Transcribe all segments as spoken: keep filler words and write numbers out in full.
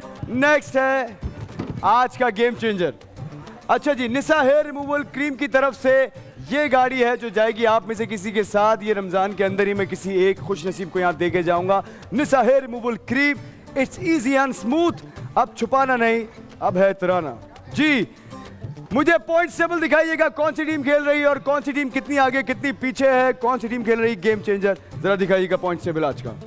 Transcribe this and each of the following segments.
Next है आज का गेम चेंजर। अच्छा जी, निसा हेयर रिमूवल क्रीम की तरफ से ये गाड़ी है जो जाएगी आप में से किसी के साथ। ये रमजान के अंदर ही मैं किसी एक खुश नसीब को यहाँ दे के जाऊंगा। Nisa hair removal cream, it's easy and smooth. अब छुपाना नहीं, अब है तराना जी। मुझे पॉइंट टेबल दिखाइएगा, कौन सी टीम खेल रही है और कौन सी टीम कितनी आगे कितनी पीछे है, कौन सी टीम खेल रही है गेम चेंजर। जरा दिखाइएगा पॉइंट टेबल आज का।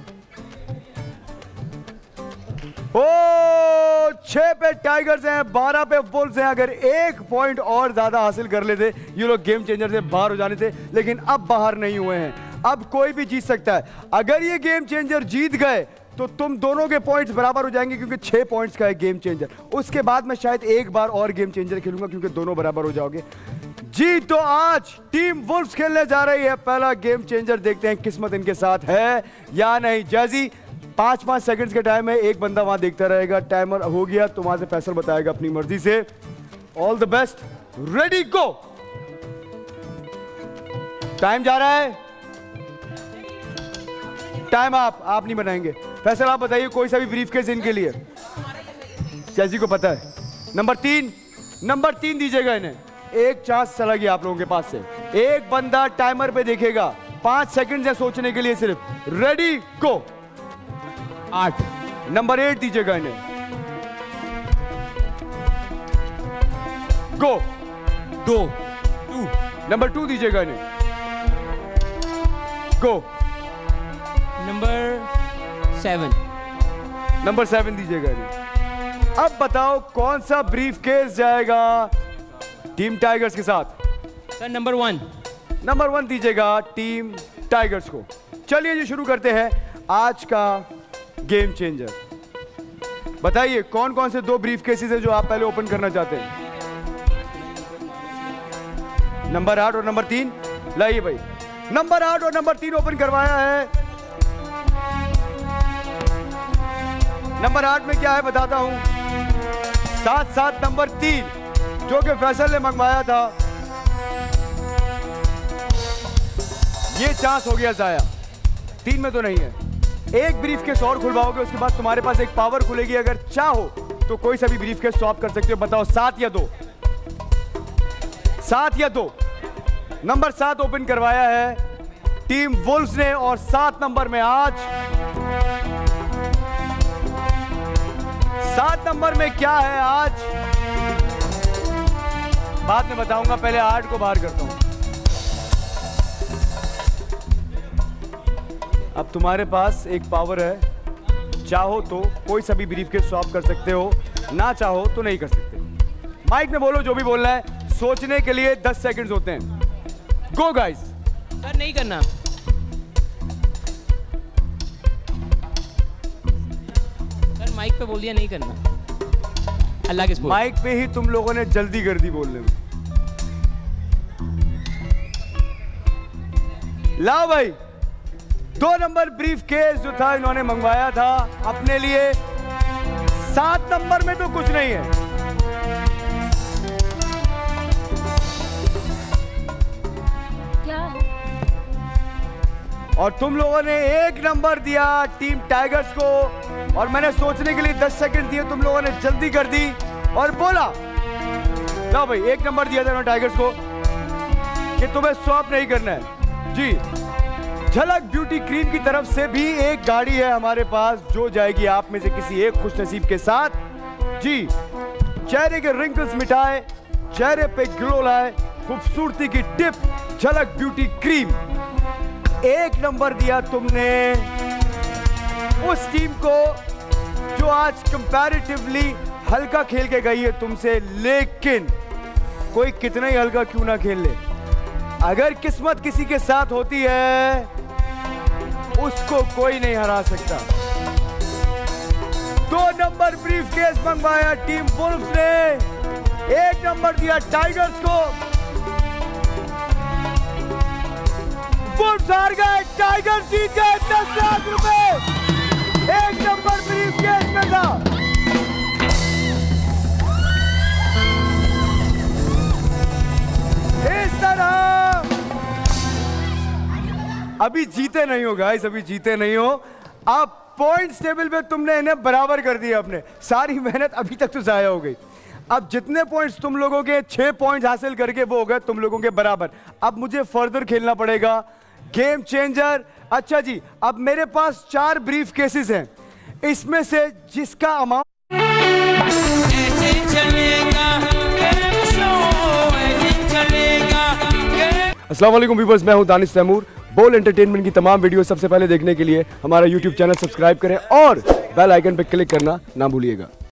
ओ छह पे टाइगर्स हैं, बारह पे वुल्व्स हैं। अगर एक पॉइंट और ज्यादा हासिल कर लेते ये लोग गेम चेंजर से बाहर हो जाने थे, लेकिन अब बाहर नहीं हुए हैं। अब कोई भी जीत सकता है। अगर ये गेम चेंजर जीत गए तो तुम दोनों के पॉइंट्स बराबर हो जाएंगे, क्योंकि छह पॉइंट्स का है गेम चेंजर। उसके बाद मैं शायद एक बार और गेम चेंजर खेलूंगा, क्योंकि दोनों बराबर हो जाओगे जी। तो आज टीम वुल्व्स खेलने जा रही है पहला गेम चेंजर। देखते हैं किस्मत इनके साथ है या नहीं। जैजी पांच पांच सेकंड्स का टाइम है, एक बंदा वहां देखता रहेगा। टाइमर हो गया तो वहां से फैसल बताएगा अपनी मर्जी से। All the best, ready go. Time जा रहा है, टाइम आप आप नहीं बनाएंगे। फैसल आप बताइए कोई सा भी ब्रीफकेस इनके लिए। जैसी को पता है नंबर तीन, नंबर तीन दीजिएगा इन्हें। एक चांस चला गया आप लोगों के पास से। एक बंदा टाइमर पे देखेगा, पांच सेकंड है सोचने के लिए सिर्फ। Ready go. आठ, नंबर एट दीजिएगा इन्हें। गो। दो, टू, नंबर टू दीजिएगा इन्हें। Go. Number seven, number seven दीजिएगा इन्हें। अब बताओ कौन सा ब्रीफकेस जाएगा टीम टाइगर्स के साथ। Sir number one, number one दीजिएगा टीम टाइगर्स को। चलिए जी शुरू करते हैं आज का गेम चेंजर। बताइए कौन कौन से दो ब्रीफकेसेस है जो आप पहले ओपन करना चाहते हैं। नंबर आठ और नंबर तीन लाइए भाई। नंबर आठ और नंबर तीन ओपन करवाया है। नंबर आठ में क्या है बताता हूं। साथ साथ नंबर तीन जो कि फैसल ने मंगवाया था, ये चांस हो गया जाया। तीन में तो नहीं है। एक ब्रीफकेस और खुलवाओगे, उसके बाद तुम्हारे पास एक पावर खुलेगी। अगर चाहो तो कोई सा भी ब्रीफकेस स्वैप कर सकते हो। बताओ सात या दो। सात या दो। नंबर सात ओपन करवाया है टीम वुल्व्स ने, और सात नंबर में आज सात नंबर में क्या है आज बाद में बताऊंगा, पहले आठ को बाहर करता हूं। अब तुम्हारे पास एक पावर है, चाहो तो कोई सा भी ब्रीफकेस स्वैप कर सकते हो, ना चाहो तो नहीं कर सकते। माइक में बोलो जो भी बोलना है। सोचने के लिए दस सेकंड्स होते हैं। Go guys. सर नहीं करना। सर माइक पे बोल दिया नहीं करना। अल्लाह के स्पोर्ट। माइक पे ही तुम लोगों ने जल्दी कर दी बोलने में। लाओ भाई, दो नंबर ब्रीफकेस जो था इन्होंने मंगवाया था अपने लिए। सात नंबर में तो कुछ नहीं है। क्या? और तुम लोगों ने एक नंबर दिया टीम टाइगर्स को, और मैंने सोचने के लिए दस सेकंड दिए। तुम लोगों ने जल्दी कर दी और बोला। लो भाई, एक नंबर दिया था टाइगर्स को कि तुम्हें स्वैप नहीं करना है जी। झलक ब्यूटी क्रीम की तरफ से भी एक गाड़ी है हमारे पास जो जाएगी आप में से किसी एक खुशनसीब के साथ जी। चेहरे के रिंकल्स मिटाए, चेहरे पे ग्लो लाए, खूबसूरती की टिप झलक ब्यूटी क्रीम। एक नंबर दिया तुमने उस टीम को जो आज कंपैरेटिवली हल्का खेल के गई है तुमसे, लेकिन कोई कितना ही हल्का क्यों ना खेल ले, अगर किस्मत किसी के साथ होती है उसको कोई नहीं हरा सकता। दो नंबर ब्रीफकेस मंगवाया टीम वुल्व्स ने, एक नंबर दिया टाइगर्स को। वुल्व्स हार गए, टाइगर्स जीत गए। दस लाख रुपए एक नंबर ब्रीफकेस में था। इस तरह अभी जीते नहीं हो गाइस, अभी जीते नहीं हो। अब पॉइंट्स टेबल पे तुमने इन्हें बराबर कर दिया। अपने सारी मेहनत अभी तक तो जाया हो गई। अब जितने पॉइंट्स तुम लोगों के छह पॉइंट्स हासिल करके वो हो गए तुम लोगों के बराबर। अब मुझे फर्दर खेलना पड़ेगा गेम चेंजर। अच्छा जी, अब मेरे पास चार ब्रीफ केसेस हैं, इसमें से जिसका अमाउंट अस्सलाम वालेकुम व्यूअर्स, मैं हूं दानिश तैमूर। बोल एंटरटेनमेंट की तमाम वीडियो सबसे पहले देखने के लिए हमारा यूट्यूब चैनल सब्सक्राइब करें और बेल आइकन पर क्लिक करना ना भूलिएगा।